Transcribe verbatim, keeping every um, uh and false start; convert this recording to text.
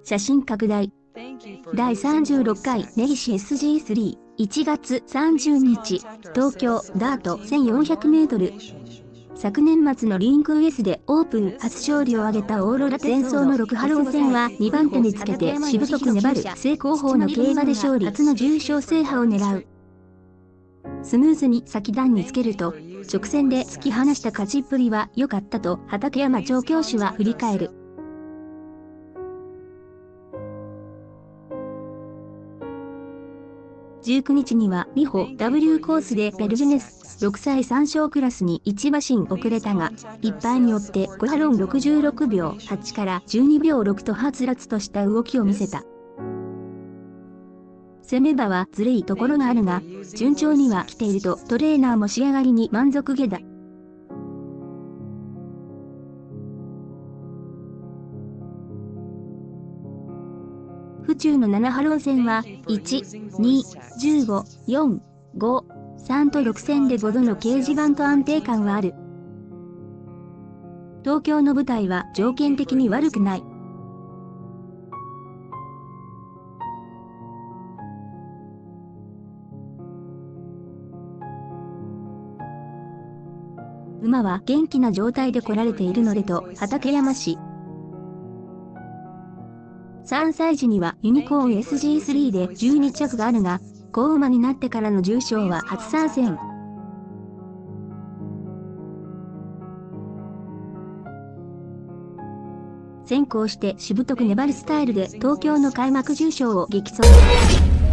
写真拡大。だいさんじゅうろっかい根岸 エスジースリー、いちがつさんじゅうにち、東京ダートせんよんひゃくメートル。昨年末のリンク エス でオープン初勝利を挙げたオーロラ前走のろくハロー戦はにばん手につけてしぶとく粘る正攻法の競馬で勝利初の重賞制覇を狙う。スムーズに先段につけると、直線で突き放した勝ちっぷりは良かったと畠山調教師は振り返る。じゅうくにちには美穂 ダブリュー コースでベルジュネスろくさいさん勝クラスにいち馬身遅れたが、いっぱいによってごハロンろくじゅうろくびょうはちからじゅうにびょうろくとはつらつとした動きを見せた。攻め馬はずるいところがあるが、順調には来ているとトレーナーも仕上がりに満足げだ。府中のななハロー戦はいち、に、じゅうご、よん、ご、さんとろく戦でごどの掲示板と安定感はある。東京の舞台は条件的に悪くない。馬は元気な状態で来られているのでと畠山氏。さんさい時にはユニコーン エスジースリー でじゅうにちゃくがあるが、子馬になってからの重賞は初参戦。先行してしぶとく粘るスタイルで東京の開幕重賞を激走。